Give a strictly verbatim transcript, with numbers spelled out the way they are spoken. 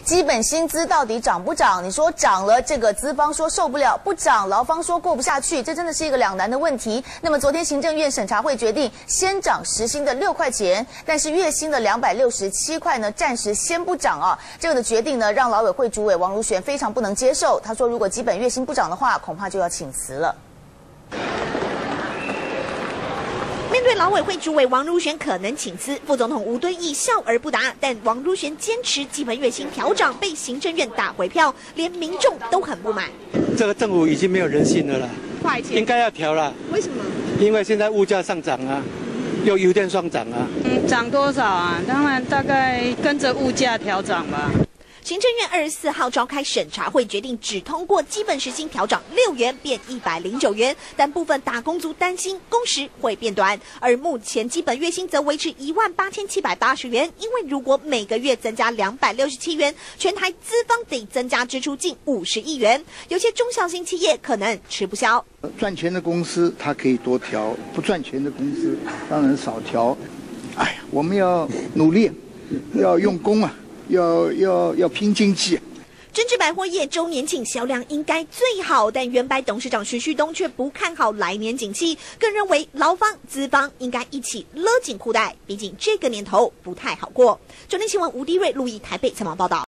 基本薪资到底涨不涨？你说涨了，这个资方说受不了；不涨，劳方说过不下去，这真的是一个两难的问题。那么昨天行政院审查会决定先涨时薪的六块钱，但是月薪的两百六十七块呢，暂时先不涨啊。这个的决定呢，让劳委会主委王如玄非常不能接受。他说，如果基本月薪不涨的话，恐怕就要请辞了。 面对劳委会主委王如玄可能请辞，副总统吴敦义笑而不答。但王如玄坚持基本月薪调涨，被行政院打回票，连民众都很不满。 这个政府已经没有人性了啦，应该要调了。 为什么？ 因为现在物价上涨啊，又油电双涨啊。 嗯，涨多少啊？当然大概跟着物价调涨吧。 行政院二十四号召开审查会，决定只通过基本时薪调涨六元，变一百零九元。但部分打工族担心工时会变短，而目前基本月薪则维持一万八千七百八十元。因为如果每个月增加两百六十七元，全台资方得增加支出近五十亿元，有些中小型企业可能吃不消。 赚钱的公司它可以多调，不赚钱的公司当然少调。哎呀，我们要努力，要用功啊！ 要要要拼经济。 真治百货业周年庆销量应该最好，但原白董事长徐旭东却不看好来年景气，更认为劳方资方应该一起勒紧裤带，毕竟这个年头不太好过。中天新闻吴迪瑞录音台北采访报道。